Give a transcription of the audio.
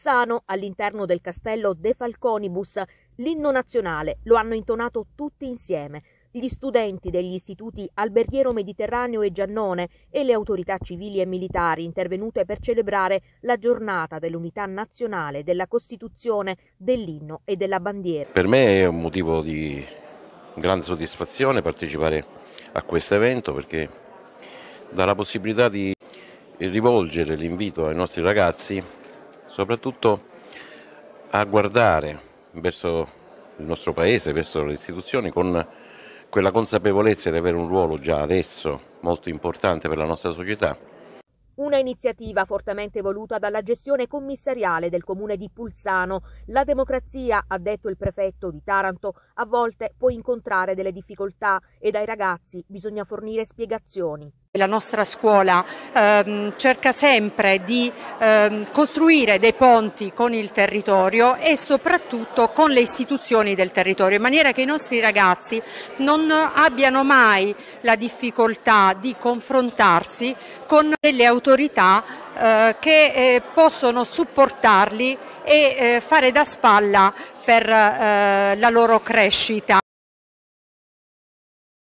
Pulsano, all'interno del castello De Falconibus, l'inno nazionale lo hanno intonato tutti insieme. Gli studenti degli istituti Alberghiero Mediterraneo e Giannone e le autorità civili e militari intervenute per celebrare la giornata dell'unità nazionale, della Costituzione, dell'inno e della bandiera. Per me è un motivo di grande soddisfazione partecipare a questo evento, perché dà la possibilità di rivolgere l'invito ai nostri ragazzi soprattutto a guardare verso il nostro paese, verso le istituzioni, con quella consapevolezza di avere un ruolo già adesso molto importante per la nostra società. Una iniziativa fortemente voluta dalla gestione commissariale del comune di Pulsano. La democrazia, ha detto il prefetto di Taranto, a volte può incontrare delle difficoltà e ai ragazzi bisogna fornire spiegazioni. La nostra scuola cerca sempre di costruire dei ponti con il territorio e soprattutto con le istituzioni del territorio, in maniera che i nostri ragazzi non abbiano mai la difficoltà di confrontarsi con delle autorità che possono supportarli e fare da spalla per la loro crescita.